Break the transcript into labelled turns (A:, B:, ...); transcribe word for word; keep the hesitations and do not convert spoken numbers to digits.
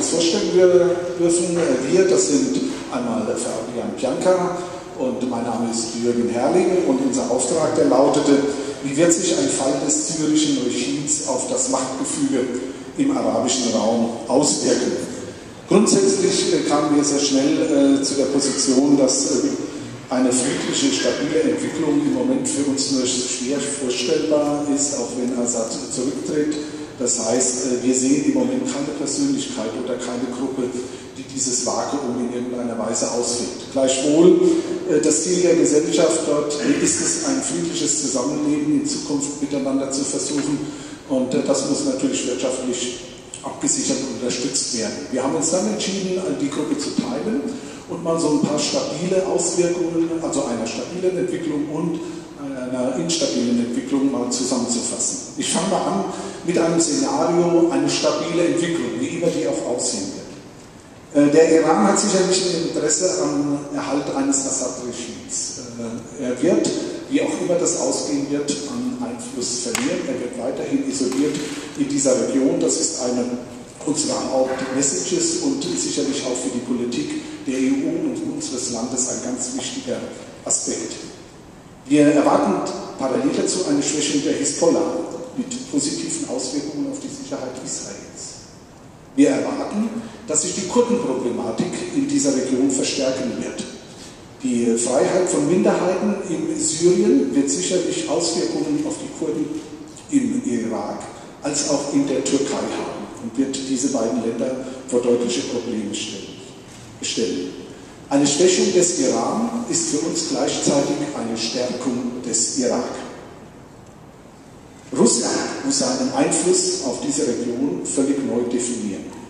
A: kurz vorstellen dürfen. Wir, das sind einmal Fabian Pianka und mein Name ist Jürgen Herrling und unser Auftrag, der lautete: Wie wird sich ein Fall des syrischen Regimes auf das Machtgefüge im arabischen Raum auswirken? Grundsätzlich äh, kamen wir sehr schnell äh, zu der Position, dass äh, eine friedliche, stabile Entwicklung im Moment für uns nur schwer vorstellbar ist, auch wenn Assad zurücktritt. Das heißt, wir sehen im Moment keine Persönlichkeit oder keine Gruppe, die dieses Vakuum in irgendeiner Weise ausfüllt. Gleichwohl, das Ziel der Gesellschaft dort ist es, ein friedliches Zusammenleben in Zukunft miteinander zu versuchen, und das muss natürlich wirtschaftlich abgesichert und unterstützt werden. Wir haben uns dann entschieden, die Gruppe zu teilen und mal so ein paar stabile Auswirkungen, also einer stabilen Entwicklung und einer instabilen Entwicklung mal zusammenzufassen. Ich fange mal an mit einem Szenario, eine stabile Entwicklung, wie immer die auch aussehen wird. Der Iran hat sicherlich ein Interesse am Erhalt eines Assad-Regimes. Er wird, wie auch immer das ausgehen wird, an Einfluss verlieren. Er wird weiterhin isoliert in dieser Region. Das ist eine unserer Hauptmessages und sicherlich auch für die Politik der E U und unseres Landes ein ganz wichtiger Aspekt. Wir erwarten parallel dazu eine Schwächung der Hisbollah mit positiven Auswirkungen auf die Sicherheit Israels. Wir erwarten, dass sich die Kurdenproblematik in dieser Region verstärken wird. Die Freiheit von Minderheiten in Syrien wird sicherlich Auswirkungen auf die Kurden im Irak als auch in der Türkei haben und wird diese beiden Länder vor deutliche Probleme stellen. Eine Schwächung des Iran ist für uns gleichzeitig eine Stärkung des Irak. Russland muss seinen Einfluss auf diese Region völlig neu definieren.